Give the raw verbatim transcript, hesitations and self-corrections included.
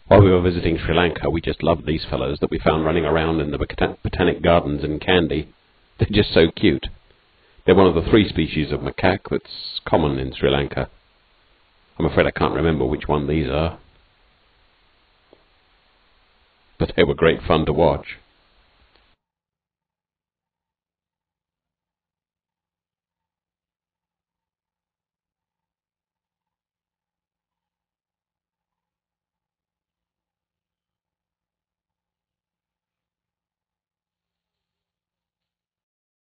While we were visiting Sri Lanka, we just loved these fellows that we found running around in the bota- botanic gardens in Kandy. They're just so cute. They're one of the three species of macaque that's common in Sri Lanka. I'm afraid I can't remember which one these are. But they were great fun to watch.